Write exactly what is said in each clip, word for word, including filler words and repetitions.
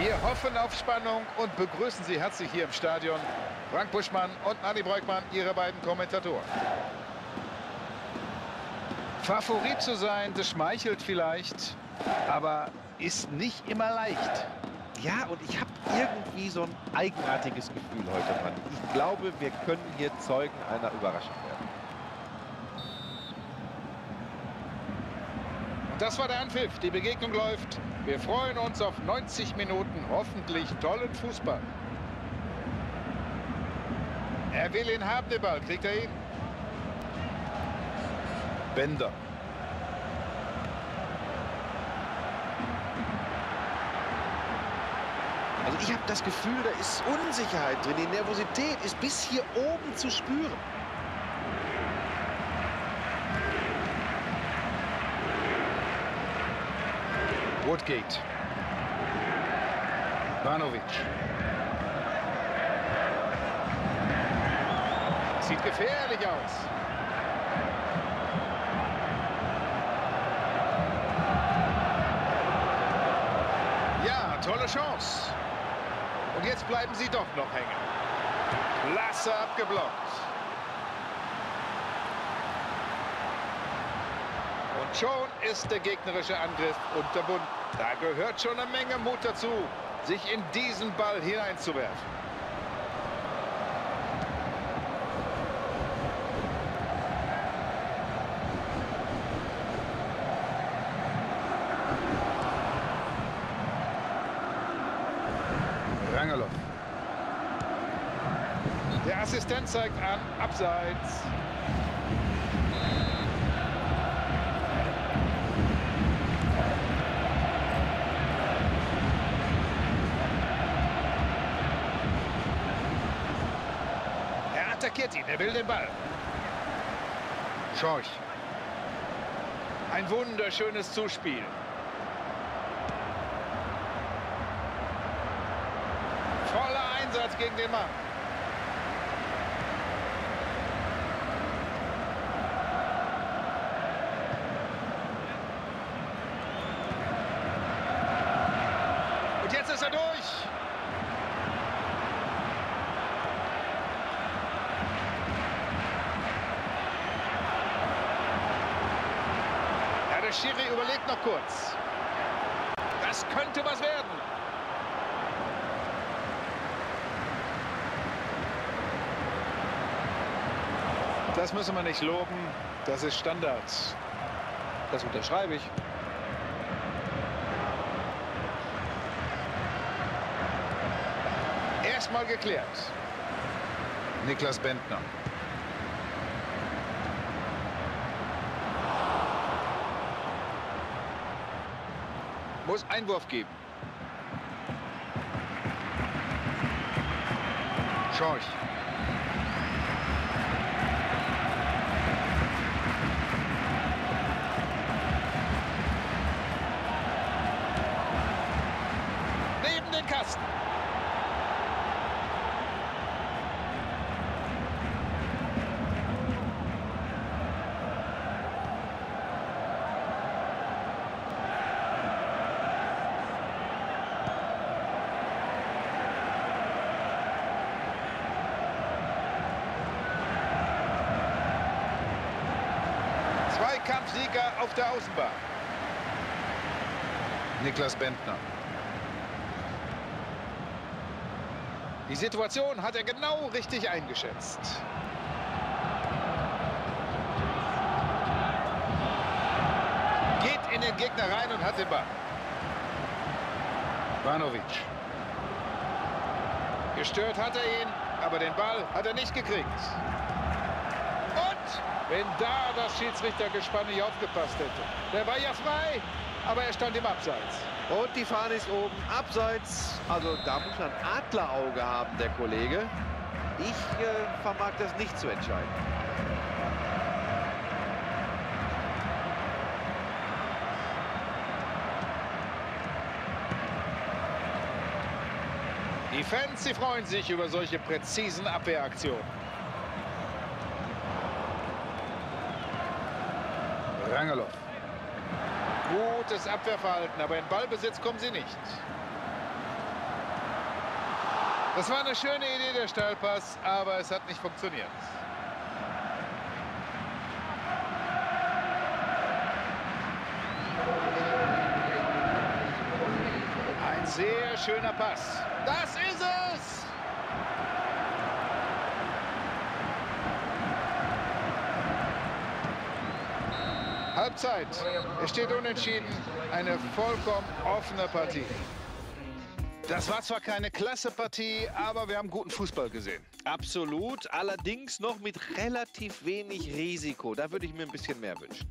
Wir hoffen auf Spannung und begrüßen Sie herzlich hier im Stadion. Frank Buschmann und Anni Breukmann, Ihre beiden Kommentatoren. Favorit zu sein, das schmeichelt vielleicht, aber ist nicht immer leicht. Ja, und ich habe irgendwie so ein eigenartiges Gefühl heute, Mann. Ich glaube, wir können hier Zeugen einer Überraschung werden. Und das war der Anpfiff. Die Begegnung läuft. Wir freuen uns auf neunzig Minuten hoffentlich tollen Fußball. Er will ihn haben, den Ball. Kriegt er ihn? Bender. Also ich habe das Gefühl, da ist Unsicherheit drin. Die Nervosität ist bis hier oben zu spüren. Woodgate. Ivanovic. Sieht gefährlich aus. Ja, tolle Chance. Und jetzt bleiben sie doch noch hängen. Klasse abgeblockt. Und schon ist der gegnerische Angriff unterbunden. Da gehört schon eine Menge Mut dazu, sich in diesen Ball hineinzuwerfen. Rangelow. Der Assistent zeigt an, abseits. Er attackiert ihn, er will den Ball. Schorch. Ein wunderschönes Zuspiel. Voller Einsatz gegen den Mann. Und jetzt ist er durch. Ja, der Schiri überlegt noch kurz. Das könnte was werden. Das müssen wir nicht loben, das ist Standard. Das unterschreibe ich. Erstmal geklärt. Niklas Bendtner. Muss Einwurf geben. Schorch. Kasten. Zweikampfsieger auf der Außenbahn. Niklas Bendtner. Die Situation hat er genau richtig eingeschätzt. Geht in den Gegner rein und hat den Ball. Ivanovic. Gestört hat er ihn, aber den Ball hat er nicht gekriegt. Und wenn da das Schiedsrichtergespann nicht aufgepasst hätte. Der war ja frei, aber er stand im Abseits. Und die Fahne ist oben, abseits. Also da muss man ein Adlerauge haben, der Kollege. Ich äh, vermag das nicht zu entscheiden. Die Fans, sie freuen sich über solche präzisen Abwehraktionen. Rangelow. Gutes Abwehrverhalten, aber in Ballbesitz kommen sie nicht. Das war eine schöne Idee, der Steilpass, aber es hat nicht funktioniert. Ein sehr schöner Pass. Das ist es! Halbzeit. Es steht unentschieden. Eine vollkommen offene Partie. Das war zwar keine klasse Partie, aber wir haben guten Fußball gesehen. Absolut, allerdings noch mit relativ wenig Risiko. Da würde ich mir ein bisschen mehr wünschen.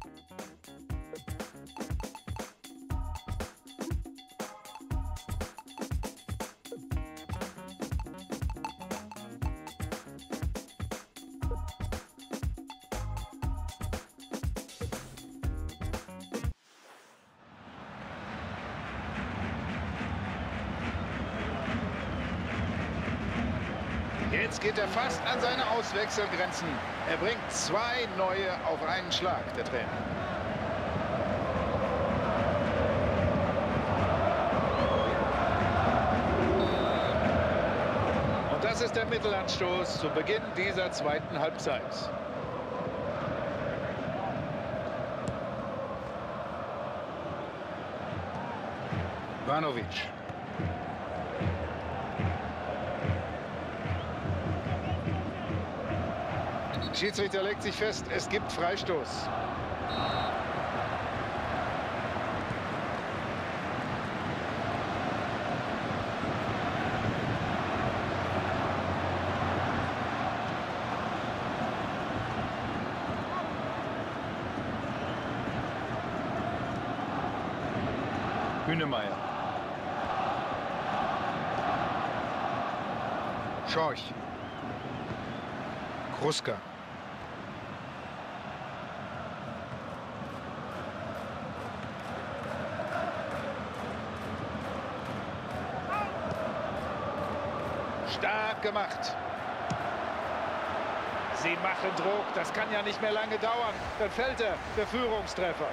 Jetzt geht er fast an seine Auswechselgrenzen. Er bringt zwei neue auf einen Schlag, der Trainer. Und das ist der Mittelanstoß zu Beginn dieser zweiten Halbzeit. Ivanovic. Schiedsrichter legt sich fest, es gibt Freistoß. Hünemeyer. Schorch. Kruska. Stark gemacht. Sie machen Druck. Das kann ja nicht mehr lange dauern. Dann fällt er, der Führungstreffer.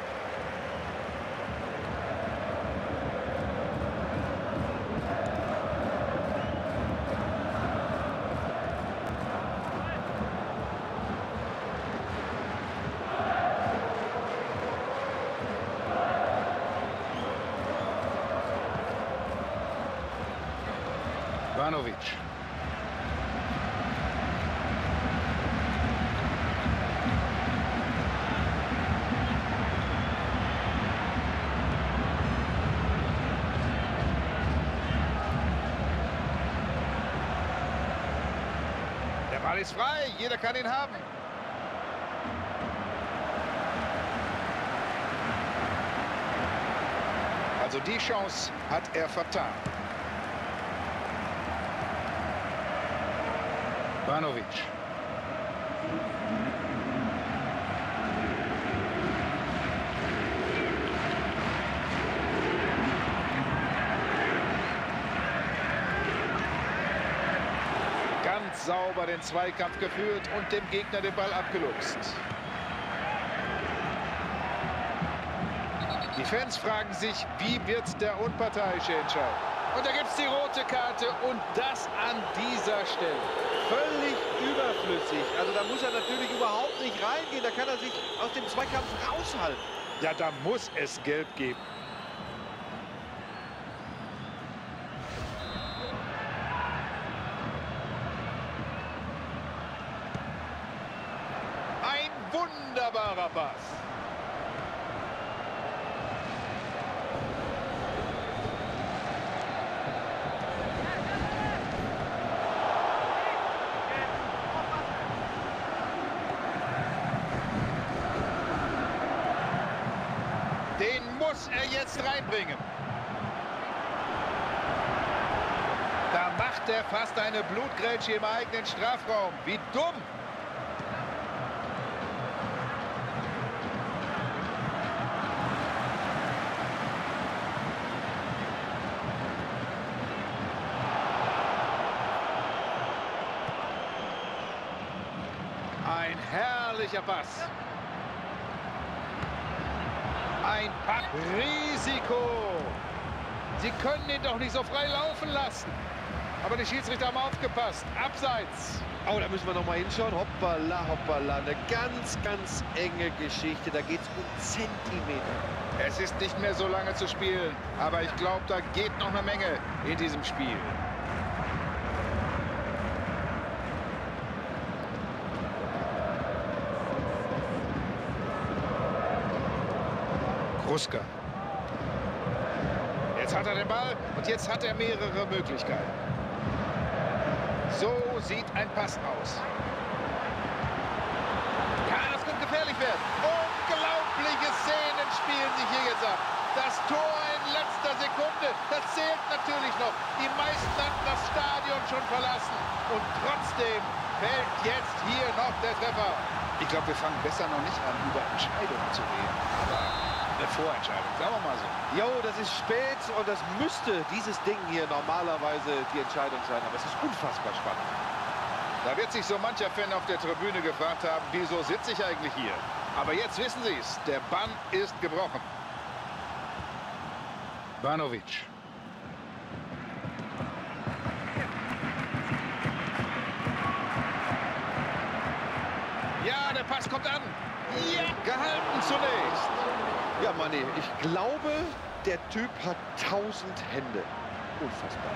Ivanovic. Der Ball ist frei, jeder kann ihn haben. Also die Chance hat er vertan. Ivanovic. Ganz sauber den Zweikampf geführt und dem Gegner den Ball abgeluchst. Die Fans fragen sich, wie wird der Unparteiische entscheiden? Und da gibt es die rote Karte und das an dieser Stelle. Völlig überflüssig. Also da muss er natürlich überhaupt nicht reingehen. Da kann er sich aus dem Zweikampf raushalten. Ja, da muss es Gelb geben. Ein wunderbarer Pass. Den muss er jetzt reinbringen. Da macht er fast eine Blutgrätsche im eigenen Strafraum. Wie dumm! Ein herrlicher Pass. Ein Packrisiko. Sie können ihn doch nicht so frei laufen lassen. Aber die Schiedsrichter haben aufgepasst. Abseits. Oh, da müssen wir noch mal hinschauen. Hoppala, hoppala. Eine ganz, ganz enge Geschichte. Da geht es um Zentimeter. Es ist nicht mehr so lange zu spielen. Aber ich glaube, da geht noch eine Menge in diesem Spiel. Kruska. Jetzt hat er den Ball und jetzt hat er mehrere Möglichkeiten. So sieht ein Pass aus. Ja, das könnte gefährlich werden. Unglaubliche Szenen spielen sich hier jetzt ab. Das Tor in letzter Sekunde, das zählt natürlich noch. Die meisten hatten das Stadion schon verlassen. Und trotzdem fällt jetzt hier noch der Treffer. Ich glaube, wir fangen besser noch nicht an, über Entscheidungen zu reden. Aber eine Vorentscheidung, sagen wir mal so. Jo, das ist spät und das müsste dieses Ding hier normalerweise die Entscheidung sein. Aber es ist unfassbar spannend. Da wird sich so mancher Fan auf der Tribüne gefragt haben, wieso sitze ich eigentlich hier? Aber jetzt wissen Sie es, der Bann ist gebrochen. Banovic. Ja, der Pass kommt an. Ja, gehalten zunächst. Ja, Manni, ich glaube, der Typ hat tausend Hände. Unfassbar.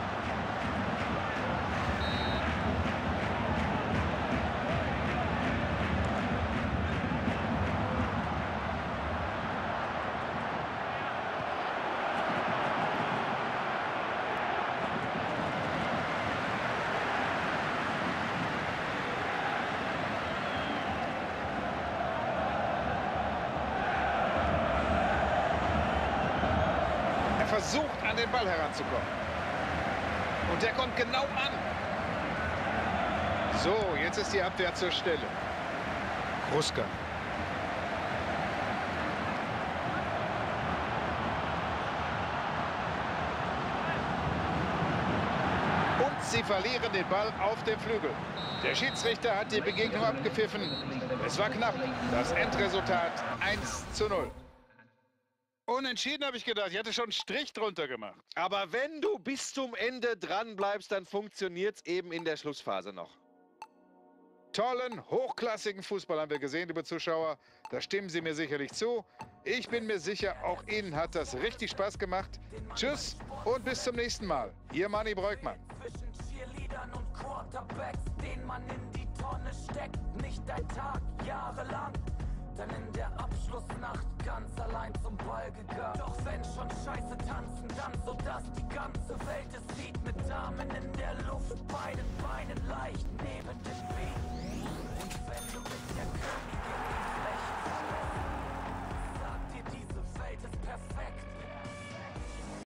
Versucht, an den Ball heranzukommen. Und der kommt genau an. So, jetzt ist die Abwehr zur Stelle. Kruska. Und sie verlieren den Ball auf dem Flügel. Der Schiedsrichter hat die Begegnung abgepfiffen. Es war knapp. Das Endresultat eins zu null. Unentschieden, habe ich gedacht. Ich hatte schon einen Strich drunter gemacht. Aber wenn du bis zum Ende dran bleibst, dann funktioniert es eben in der Schlussphase noch. Tollen, hochklassigen Fußball haben wir gesehen, liebe Zuschauer. Da stimmen Sie mir sicherlich zu. Ich bin mir sicher, auch Ihnen hat das richtig Spaß gemacht. Tschüss und bis zum nächsten Mal. Ihr Manni Breukmann. Zwischen Cheerleadern und Quarterbacks, den man in die Tonne steckt. Nicht ein Tag, jahrelang. Dann in der Abschlussnacht ganz allein zum Ball gegangen. Doch wenn schon Scheiße tanzen, dann so dass die ganze Welt es sieht.